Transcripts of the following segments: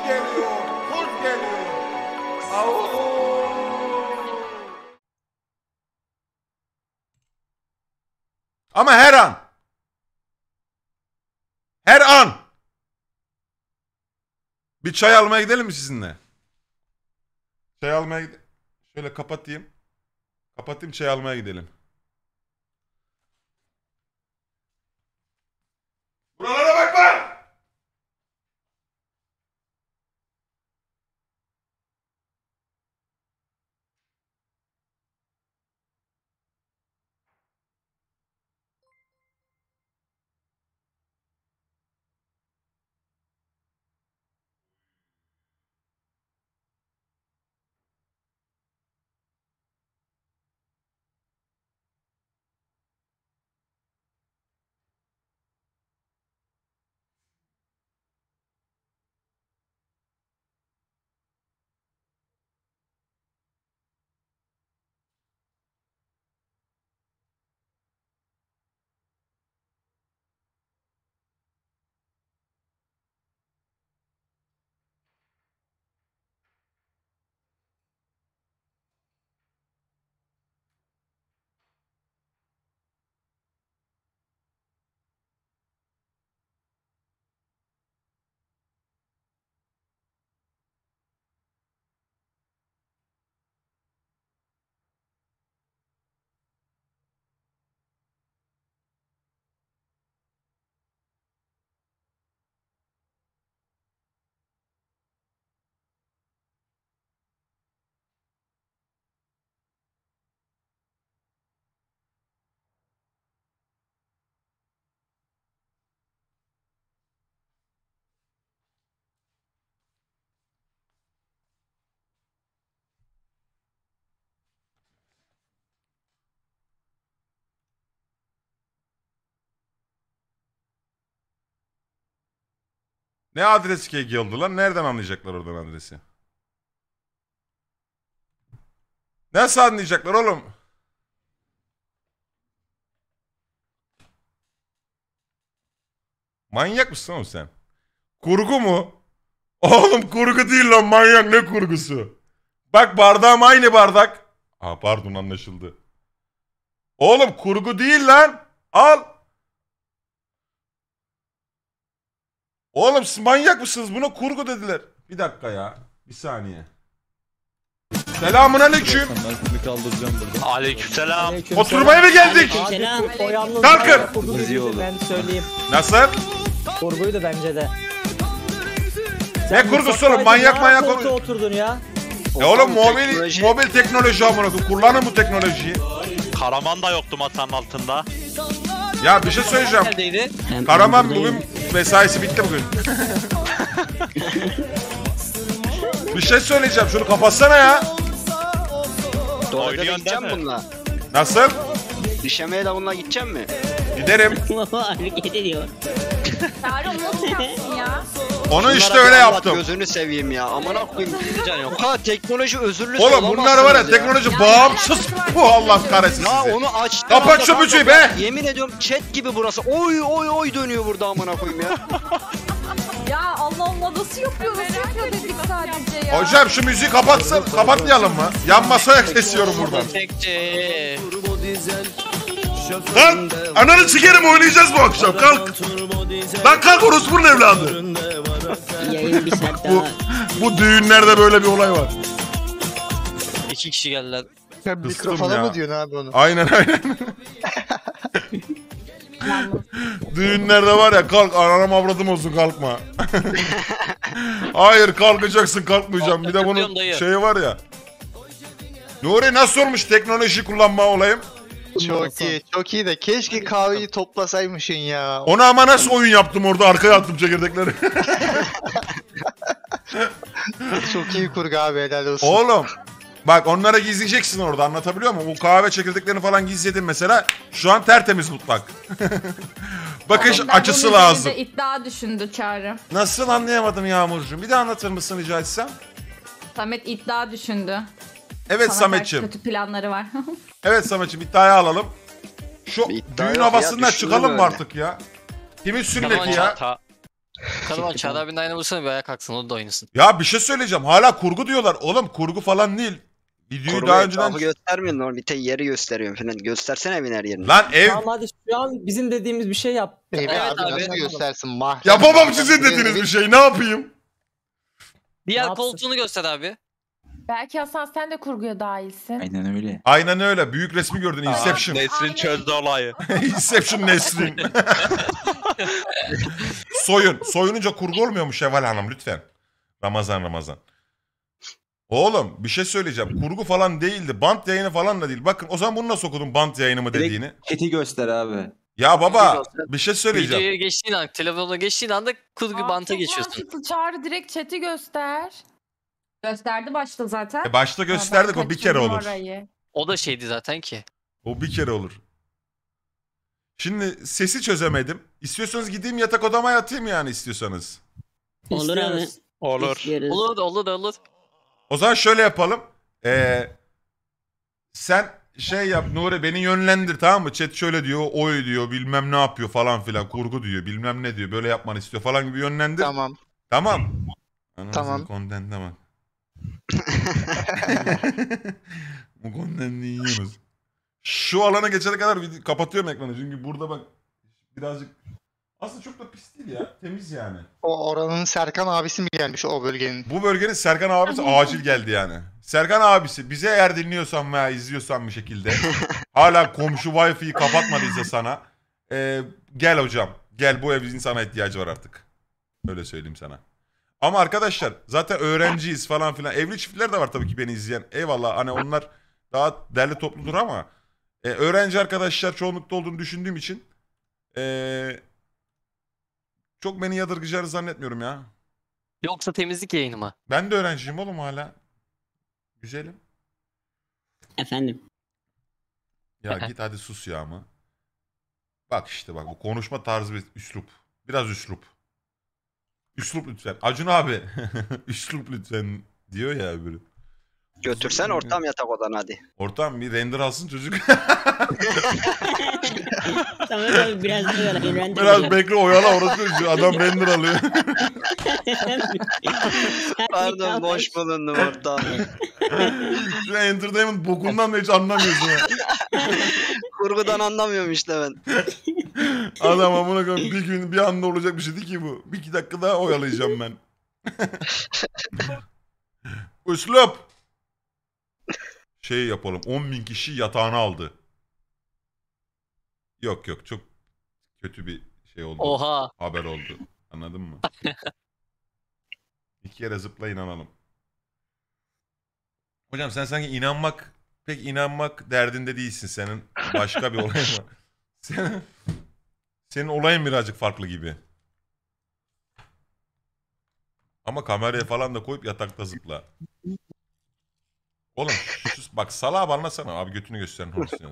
geliyor. Kurt geliyor. Au. Ama her an. Her an. Bir çay almaya gidelim mi sizinle? Çay almaya gidelim. Şöyle kapatayım. Kapatayım, çay almaya gidelim. Buralara bakma! Ne adresi keki oldu lan? Nereden anlayacaklar oradan adresi? Nasıl anlayacaklar oğlum? Manyak mısın oğlum sen? Kurgu mu? Oğlum kurgu değil lan, manyak, ne kurgusu? Bak bardağım aynı bardak. Aa pardon, anlaşıldı. Oğlum kurgu değil lan. Al. Oğlum siz manyak mısınız? Buna kurgu dediler. Bir dakika ya. Bir saniye. Selamun aleyküm. Ben seni kaldıracağım burada. Aleykümselam. Oturmaya mı geldik? Kalkın. Ben söyleyeyim. Nasıl? Kurguydu bence de. Ne kurgusu oğlum? Manyak koltuğa oturdun ya. oğlum mobil teknoloji amına koyayım. Kullanın bu teknolojiyi. Karaman da yoktu masanın altında. Ya bir şey söyleyeceğim. Neredeydi? Karaman bugün mesaisi bitti bugün. Bir şey söyleyeceğim. Şunu kapatsana ya. Doğru gideceğim bununla. Nasıl? Dişemeye de bununla gideceğim mi? Giderim. Hareket ediyor. Çağrı nasıl yapsın ya? Onu işte Bunlara öyle bir Allah yaptım. Gözünü seveyim ya. Aman akıyım. Bu kadar teknoloji özürlüsü Oğlum olamazsınız bunlar var ya teknoloji bağımsız. Bu Allah kahretsin Ya sizi. onu açtım. Kapat şu müziği be. Yemin ediyorum chat gibi burası. Oy oy oy dönüyor burada amına koyayım ya. Ya Allah Allah nasıl yapıyor dedik sadece ya. Hocam şu müziği kapatsın. Kapatmayalım mı? Yan masaya kesiyorum buradan. Kalk. Ananı sikerim, oynayacağız bu akşam. Kalk. Lan kalk, orospunun evladı. Yayın bir saat daha. Bu düğünlerde böyle bir olay var. 2 kişi geldiler. Sen mikrofona mı diyorsun abi onu? Aynen. Düğünlerde var ya, kalk anam avradım olsun, kalkma. Hayır kalkacaksın, kalkmayacağım. Bir de bunun şeyi var ya. Nuri nasıl olmuş teknoloji kullanma olayım? Çok iyi de keşke kahveyi toplasaymışsın ya. Onu ama nasıl oyun yaptım orada, arkaya attım çekirdekleri. Çok iyi kurgu abi, helal olsun. Oğlum bak, onlara gizleyeceksin orada, anlatabiliyor muyum? Bu kahve çekirdeklerini falan gizledim mesela. Şu an tertemiz mutfak. Bakış açısı lazım. İddia düşündü Çağrı. Nasıl, anlayamadım Yağmurcuğum. Bir de anlatır mısın rica etsem? Samet iddia düşündü. Evet Sana Sametciğim. kötü planları var. Evet Sametciğim, iddiayı alalım. Şu İddia düğün yok havasından ya, çıkalım mı öyle. artık ya? Kimin sünneti ya? Karaman Çağrı abinin aynı vursana bir ayağa kalksın o da oynasın. Ya bir şey söyleyeceğim. Hala kurgu diyorlar. Oğlum kurgu falan değil. Videoyu Kurgu daha etrafı önceden... göstermiyorsun oğlum. Bir tek yeri gösteriyorsun falan. Göstersene evin her yerini. Lan ev... Tamam hadi şu an bizim dediğimiz bir şey yap. Evi Evet abi abi. nasıl göstersin mahrem. Yapamam sizin dediğiniz bir şey. Ne yapayım? Diğer yapsın? koltuğunu göster abi. Belki Hasan sen de kurguya dahilsin. Aynen öyle. Aynen öyle. Büyük resmi gördün. Inception. Nesrin çözdü olayı. Inception Nesrin. Soyun. Soyununca kurgu olmuyor mu Şevval Hanım lütfen? Ramazan. Oğlum bir şey söyleyeceğim. Kurgu falan değildi. Bant yayını falan da değil. Bakın o zaman bunu nasıl okudun bant yayını mı Direkt dediğini? chat'i göster abi. Ya baba bir şey söyleyeceğim. Videoya geçtiğin an, telefonuna geçtiğin anda kurgu banta Çok geçiyorsun. mantıklı. Çağrı direkt chat'i göster. Gösterdi başta zaten. Başta gösterdik Ben o bir kere kaçırdım olur. orayı. O da şeydi zaten ki. O bir kere olur. Şimdi sesi çözemedim. İstiyorsanız gideyim yatak odama yatayım yani istiyorsanız. Olur abi. İstiyoruz. Olur. İstiyoruz. Olur. O zaman şöyle yapalım. Sen şey yap Nuri beni yönlendir tamam mı? Chat şöyle diyor, oy diyor, bilmem ne yapıyor falan filan. Kurgu diyor, bilmem ne diyor. Böyle yapmanı istiyor falan gibi yönlendir. Tamam. Tamam. Tamam. Content'e bak. Bu content'i yiyoruz. Şu alana geçene kadar kapatıyorum ekranı. Çünkü burada bak birazcık aslında çok da pis değil ya. Temiz yani. O oranın Serkan abisi mi gelmiş o bölgenin? Bu bölgenin Serkan abisi acil geldi yani. Serkan abisi bize eğer dinliyorsan veya izliyorsan bir şekilde hala komşu Wi-Fi'yi kapatmadıysa sana gel hocam. Gel bu evin sana ihtiyacı var artık. Öyle söyleyeyim sana. Ama arkadaşlar zaten öğrenciyiz falan filan. Evli çiftler de var tabii ki beni izleyen. Eyvallah hani onlar daha derli topludur ama öğrenci arkadaşlar çoğunlukta olduğunu düşündüğüm için çok beni yadırgayacağını zannetmiyorum ya. Yoksa temizlik yayını mı? Ben de öğrenciyim oğlum hala. Güzelim. Efendim. Ya git hadi sus ya ama. Bak işte bak bu konuşma tarzı bir üslup. Biraz üslup. Üslup lütfen. Acun abi. Üslup lütfen diyor ya öbürü. Götürsen ortam yatak odana hadi. Ortam bir render alsın çocuk. Tamam abi biraz da öyle. Biraz bekle oyala orası adam render alıyor. Pardon boş bulundum ortam. Şu entertainment bokundan da hiç anlamıyorsun ha. Kurgudan anlamıyorum işte ben. Adam amına koyayım bir gün bir anda olacak bir şey değil ki bu. Bir iki dakika daha oyalayacağım ben. Üslup. Şey yapalım 10.000 kişi yatağını aldı. Yok çok kötü bir şey oldu. Oha. Haber oldu. Anladın mı? 2 kere zıpla inanalım. Hocam sen sanki pek inanmak derdinde değilsin. Senin başka bir olayın var. Senin olayın birazcık farklı gibi. Ama kameraya falan da koyup yatakta zıpla. Oğlum bak salağa anlatsana abi götünü gösterin.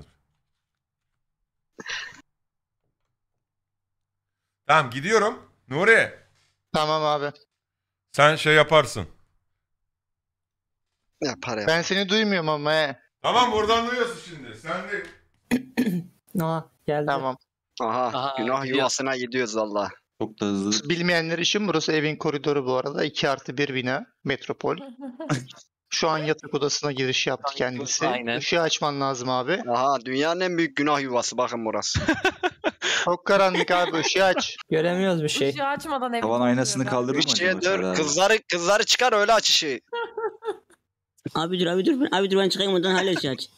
Tamam gidiyorum. Nuri Tamam abi. sen şey yaparsın. Yapar ya. Ben seni duymuyorum ama he. Tamam buradan duyuyorsun şimdi. Sen de Aa geldi. Tamam. Aha, günah gidiyor. yuvasına gidiyoruz valla. Çok da hızlı. Bilmeyenler için burası evin koridoru bu arada. 2+1 bina. Metropol. Şu an yatak odasına giriş yaptı kendisi. Aynen. Işığı açman lazım abi. Aha dünyanın en büyük günah yuvası bakın burası. Çok karanlık abi ışığı aç. Göremiyoruz bir şey. Işığı açmadan evi Tavan aynasını tutuyor kaldırdın mı Işığı acaba Çağrı dur abi? kızları çıkar öyle aç ışığı. Abi dur. Abi dur ben çıkayım oradan hala şey aç.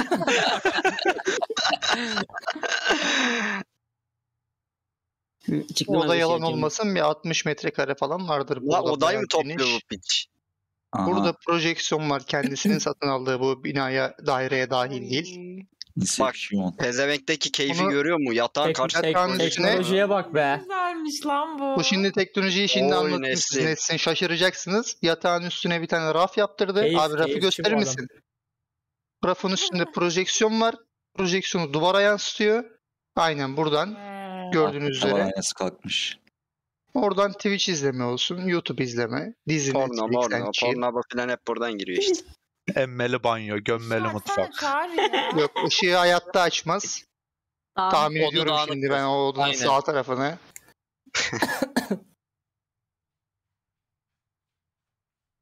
Çıktım Oda abi, yalan şey açayım. olmasın bir 60 metrekare falan vardır. La burada odayı mı bayağı topluyor geniş. bu piç? Aha, Burada projeksiyon var. Kendisinin satın aldığı bu binaya, daireye dahil değil. Inception. Pezevenkteki keyfi Onu- görüyor mu? Yatağın karşı Yatağın üstüne- Teknolojiye bak be. Güzelmiş lan bu. Bu şimdi teknolojiyi şimdi Oy anlatayım Nesrin. size Nesrin. Şaşıracaksınız. Yatağın üstüne bir tane raf yaptırdı. Keyif- abi rafı keyifçi gösterir bu misin? Rafın üstünde projeksiyon var. Projeksiyonu duvara yansıtıyor. Aynen buradan gördüğünüz Tavan üzere. aynası kalkmış. Oradan Twitch izleme olsun, YouTube izleme, dizi, porno Netflix'ten morno. chill. Porno falan hep buradan giriyor işte. Emmeli banyo, gömmeli Açsana Çağrı ya. Yok ışığı hayatta açmaz. Tahmin Oda ediyorum dağınık şimdi ben o odanın Aynen. sağ tarafını.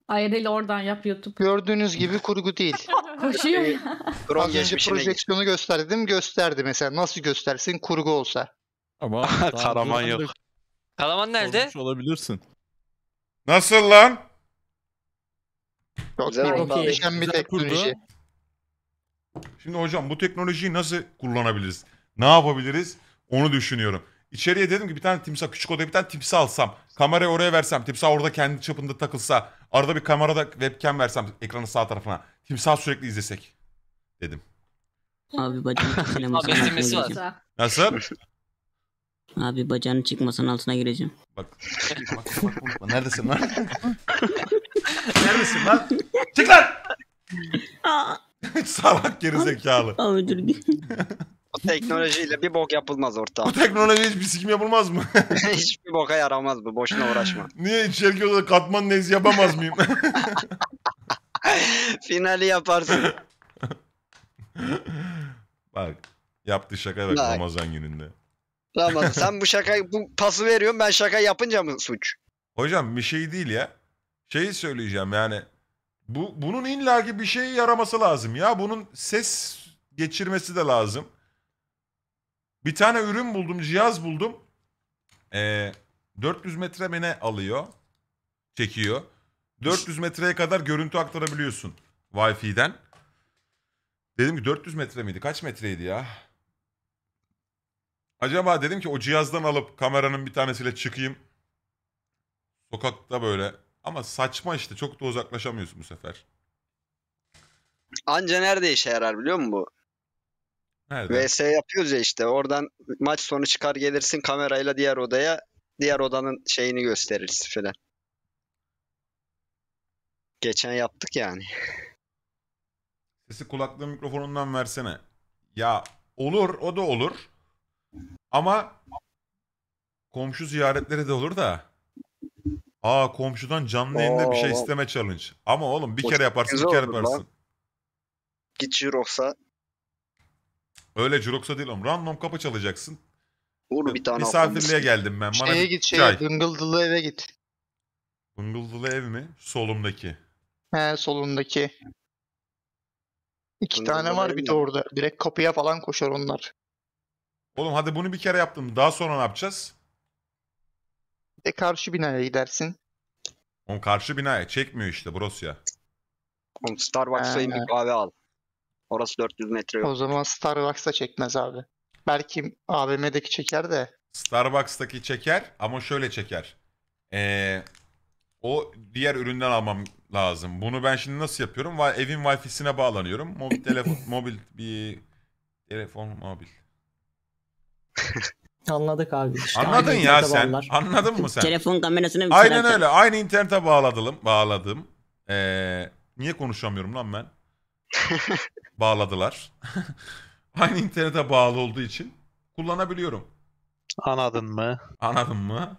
Ayrıca oradan yap YouTube. Gördüğünüz gibi kurgu değil. Koşuyor ya. Drone Az önce geçmişine git. projeksiyonu gösterdim, gösterdi mesela. Nasıl göstersin kurgu olsa. Ama daha Karaman önceden de yok. Karaman nerede? sormuş olabilirsin. Nasıl lan? Çok Güzel iyi, oldu abi. muhteşem bir Güzel kurgu. teknoloji. Şimdi hocam bu teknolojiyi nasıl kullanabiliriz? Ne yapabiliriz? Onu düşünüyorum. İçeriye dedim ki bir tane timsah, küçük odaya bir tane timsah alsam. Kamerayı oraya versem. Timsah orada kendi çapında takılsa. Arada bir kamerada webcam versem ekranın sağ tarafına. Timsah sürekli izlesek. Dedim. Abi bacağını çıkmasın Abi izlemesi var. gireceğim. Nasıl? Abi bacağını çıkmasın altına gireceğim. Bak. Bak. Neredesin lan? Neredesin lan? Çık lan! Salak geri zekalı. Abi dur. Bu teknolojiyle bir bok yapılmaz Bu ortam. teknoloji hiçbir sikim yapılmaz mı? Hiçbir boka yaramaz bu. Boşuna uğraşma. Niye içeriki odada katman nezi yapamaz mıyım? Finali yaparsın. Bak. Yaptığı şakaya bak Bak. Ramazan gününde. Ramazan sen bu şakayı, bu pası veriyorsun, ben şaka yapınca mı suç? Hocam bir şey değil ya. Şeyi söyleyeceğim yani. Bunun illaki bir şeye yaraması lazım ya. Bunun ses geçirmesi de lazım. Bir tane ürün buldum, cihaz buldum. 400 metre mi ne alıyor? Çekiyor. 400 metreye kadar görüntü aktarabiliyorsun Wi-Fi'den. Dedim ki 400 metre miydi? Kaç metreydi ya? Acaba dedim ki o cihazdan alıp kameranın bir tanesiyle çıkayım. Sokakta böyle. Ama saçma işte. Çok da uzaklaşamıyorsun bu sefer. Anca nerede işe yarar biliyor musun bu? Nerede? VS yapıyoruz ya işte. Oradan maç sonu çıkar gelirsin kamerayla diğer odaya. Diğer odanın şeyini gösterirsin falan. Geçen yaptık yani. Sesi kulaklığın mikrofonundan versene. Ya olur, o da olur. Ama komşu ziyaretleri de olur da. Komşudan canlı yayında bir şey Oo. isteme challenge. Ama oğlum bir O kere çok yaparsın, güzel bir kere olur lan. yaparsın. Git Jirox'a Öyle Jirox'a değil oğlum. Random kapı çalacaksın. vur bir tane Misafirliğe afamısın. geldim ben. Bana Şeye bir git, çay. Bıngıldılı eve git. Bıngıldılı ev mi? Solumdaki. He, solundaki. İki Bıngıldılı tane var ev bir mi? de orada. Direkt kapıya falan koşar onlar. Oğlum hadi bunu bir kere yaptım. Daha sonra ne yapacağız? Bir de karşı binaya gidersin. Oğlum karşı binaya çekmiyor işte Brosya. Oğlum Starbucks'a in bir kahve al. Orası 400 metre yok. O zaman Starbucks'ta çekmez abi. Belki AVM'deki çeker de. Starbucks'taki çeker ama şöyle çeker. O diğer üründen almam lazım. Bunu ben şimdi nasıl yapıyorum? Evin Wi-Fi'sine bağlanıyorum. Mobil telefon, mobil. Anladık abi. İşte Anladın aynı ya internete sen. bağlılar. Anladın mı sen? Telefon kamerasına bir Aynen şeyler tak. öyle. Aynı internete bağladım. Niye konuşamıyorum lan ben? Bağladılar. Aynı internete bağlı olduğu için kullanabiliyorum. Anladın mı? Anladın mı?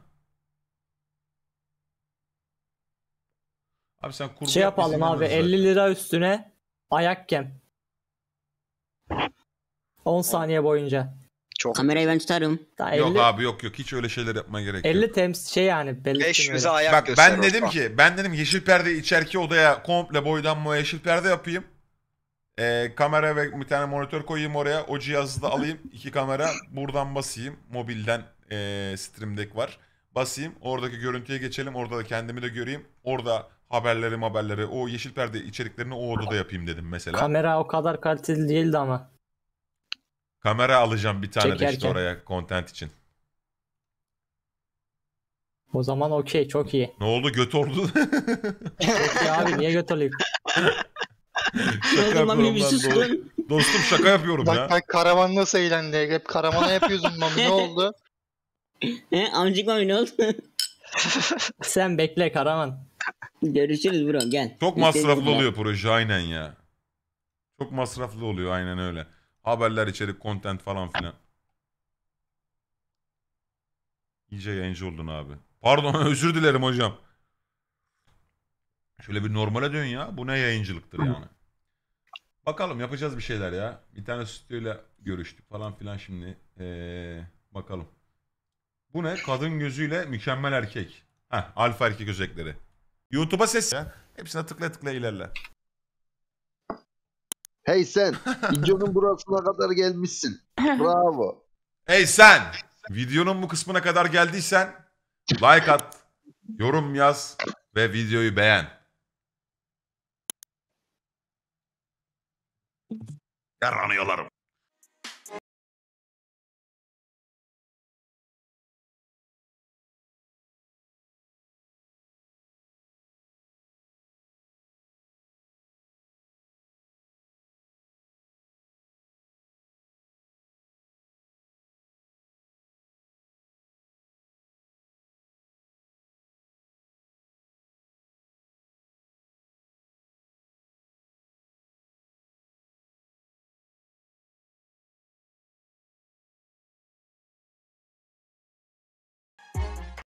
Abi sen kurgu Şey yap, biz yapalım abi, inanırız 50 zaten. lira üstüne ayak kem. 10 saniye boyunca. Çok. Kamerayı ben tutarım. Daha Yok 50, abi yok. Hiç öyle şeyler yapmaya gerek yok. 50 şey yani belirttim 500'e öyle. ayak Bak göster ben dedim ortam. ki yeşil perde içeriki odaya komple boydan boya yeşil perde yapayım. Kamera ve bir tane monitör koyayım oraya. O cihazı da alayım. 2 kamera buradan basayım. Mobilden Stream Deck var. Basayım. Oradaki görüntüye geçelim. Orada da kendimi de göreyim. Orada haberleri o yeşil perde içeriklerini o odada yapayım dedim mesela. Kamera o kadar kaliteli değildi ama. Kamera alacağım bir tane de işte Çekerken. oraya content için. O zaman okey, çok iyi. Ne oldu? Göt oldu. Çok iyi abi, niye götüreyim? Şaka Oğlum abi yapıyorum bir lan. sus lan. Dostum şaka yapıyorum ya. Bak karavan nasıl eğlendi. Hep karavana yapıyorsun Mami, ne oldu? Amcık mami ne oldu? Sen bekle Karaman. Görüşürüz bro gel. Çok İstediğin masraflı kadar. oluyor proje aynen ya. Çok masraflı oluyor aynen öyle. Haberler, içerik, content falan filan. İyice yayıncı oldun abi. Pardon özür dilerim hocam. Şöyle bir normale dön ya. Bu ne yayıncılıktır yani. Bakalım yapacağız bir şeyler ya. Bir tane stüdyoyla görüştük falan filan şimdi. Bakalım. Bu ne? Kadın gözüyle mükemmel erkek. Heh, alfa erkek özellikleri. YouTube'a ses ya. Hepsine tıkla tıkla ilerle. Hey sen, videonun burasına kadar gelmişsin. Bravo. Hey sen! Videonun bu kısmına kadar geldiysen like at, yorum yaz ve videoyu beğen. Yaranıyorlarım.